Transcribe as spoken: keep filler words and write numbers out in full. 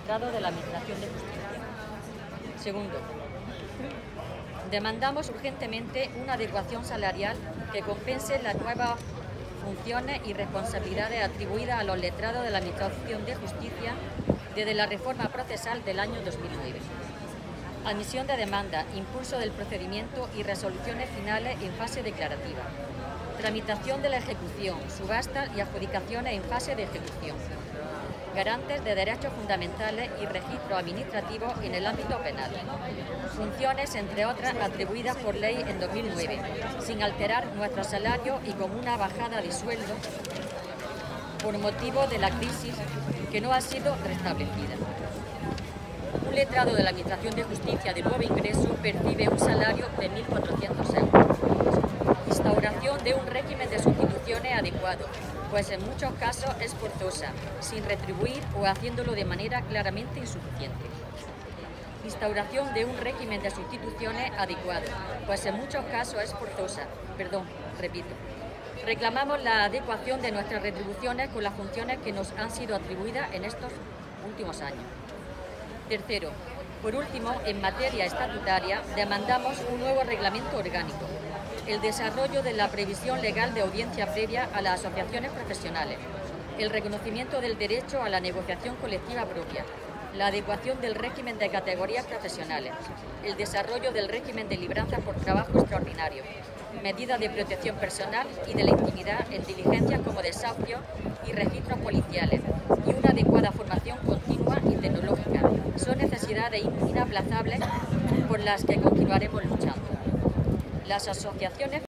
letrado de la Administración de Justicia. Segundo, demandamos urgentemente una adecuación salarial que compense las nuevas funciones y responsabilidades atribuidas a los letrados de la Administración de Justicia desde la reforma procesal del año dos mil nueve. Admisión de demanda, impulso del procedimiento y resoluciones finales en fase declarativa. Tramitación de la ejecución, subastas y adjudicaciones en fase de ejecución. Garantes de derechos fundamentales y registro administrativo en el ámbito penal. Funciones, entre otras, atribuidas por ley en dos mil nueve, sin alterar nuestro salario y con una bajada de sueldo por motivo de la crisis que no ha sido restablecida. Un letrado de la Administración de Justicia de nuevo ingreso percibe un salario de mil cuatrocientos euros. Instauración de un régimen de sustituciones adecuado, pues en muchos casos es forzosa, sin retribuir o haciéndolo de manera claramente insuficiente. Instauración de un régimen de sustituciones adecuado, pues en muchos casos es forzosa, perdón, repito. Reclamamos la adecuación de nuestras retribuciones con las funciones que nos han sido atribuidas en estos últimos años. Tercero, por último, en materia estatutaria, demandamos un nuevo reglamento orgánico, el desarrollo de la previsión legal de audiencia previa a las asociaciones profesionales, el reconocimiento del derecho a la negociación colectiva propia, la adecuación del régimen de categorías profesionales, el desarrollo del régimen de libranza por trabajo extraordinario, medidas de protección personal y de la intimidad en diligencias como desahucios y registros policiales y una adecuada formación continua y tecnológica. Son necesidades inaplazables por las que continuaremos luchando. Las asociaciones